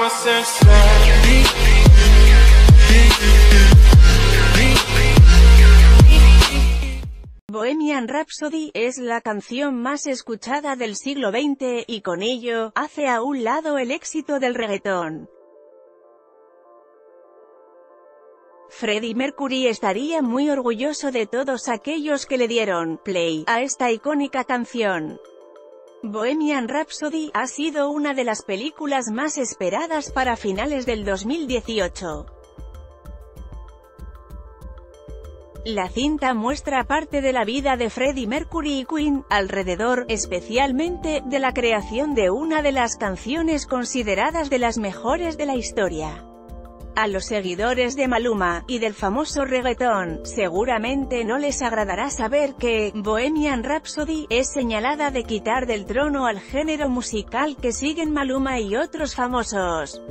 Bohemian Rhapsody es la canción más escuchada del siglo XX, y con ello, hace a un lado el éxito del reggaetón. Freddie Mercury estaría muy orgulloso de todos aquellos que le dieron play a esta icónica canción. Bohemian Rhapsody ha sido una de las películas más esperadas para finales del 2018. La cinta muestra parte de la vida de Freddie Mercury y Queen, alrededor, especialmente, de la creación de una de las canciones consideradas de las mejores de la historia. A los seguidores de Maluma, y del famoso reggaetón, seguramente no les agradará saber que Bohemian Rhapsody es señalada de quitar del trono al género musical que siguen Maluma y otros famosos.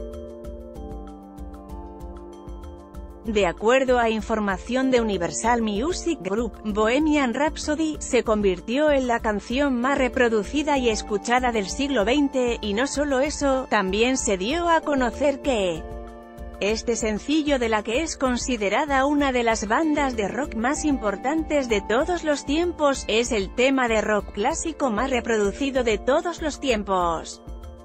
De acuerdo a información de Universal Music Group, Bohemian Rhapsody se convirtió en la canción más reproducida y escuchada del siglo XX, y no solo eso, también se dio a conocer que este sencillo de la que es considerada una de las bandas de rock más importantes de todos los tiempos, es el tema de rock clásico más reproducido de todos los tiempos.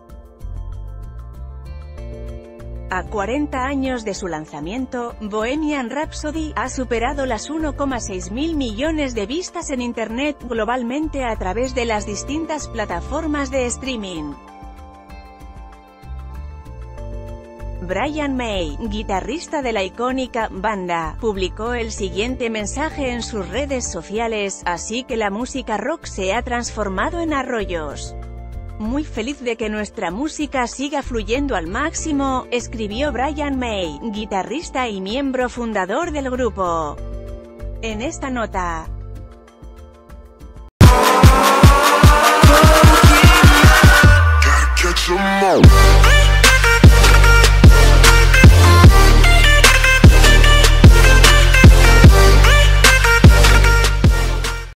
A 40 años de su lanzamiento, Bohemian Rhapsody ha superado las 1,6 mil millones de vistas en Internet globalmente a través de las distintas plataformas de streaming. Brian May, guitarrista de la icónica banda, publicó el siguiente mensaje en sus redes sociales: así que la música rock se ha transformado en arroyos. Muy feliz de que nuestra música siga fluyendo al máximo, escribió Brian May, guitarrista y miembro fundador del grupo. En esta nota,